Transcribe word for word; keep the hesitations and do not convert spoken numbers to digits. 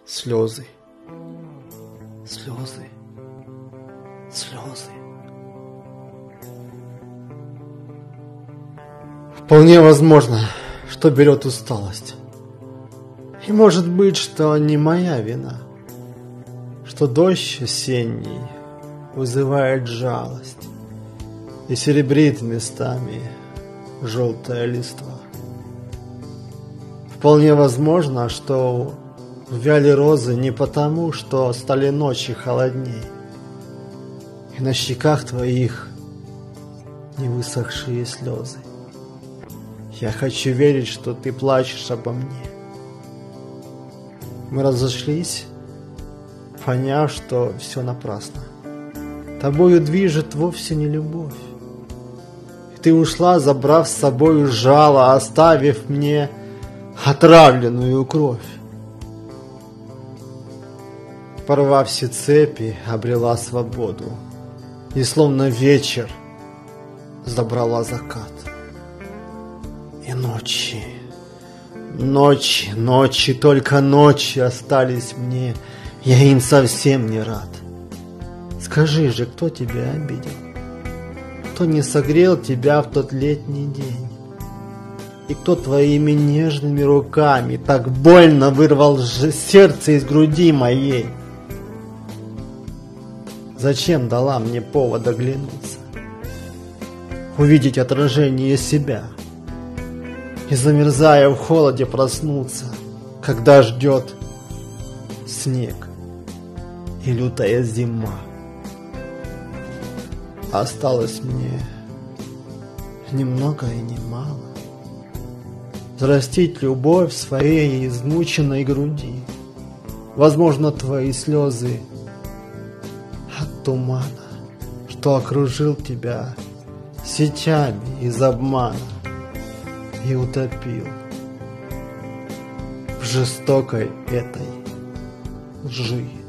Слезы, слезы, слезы. Вполне возможно, что берет усталость. И может быть, что не моя вина, что дождь осенний вызывает жалость и серебрит местами желтая листва. Вполне возможно, что вяли розы не потому, что стали ночи холодней, и на щеках твоих не высохшие слезы. Я хочу верить, что ты плачешь обо мне. Мы разошлись, поняв, что все напрасно. Тобою движет вовсе не любовь. И ты ушла, забрав с собою жало, оставив мне отравленную кровь. Порвав все цепи, обрела свободу, и словно вечер забрала закат. И ночи, ночи, ночи, только ночи остались мне, я им совсем не рад. Скажи же, кто тебя обидел? Кто не согрел тебя в тот летний день? И кто твоими нежными руками так больно вырвал же сердце из груди моей? Зачем дала мне повод оглянуться, увидеть отражение себя и, замерзая в холоде, проснуться, когда ждет снег и лютая зима? Осталось мне ни много и ни мало взрастить любовь в своей измученной груди. Возможно, твои слезы от тумана, что окружил тебя сетями из обмана и утопил в жестокой этой лжи.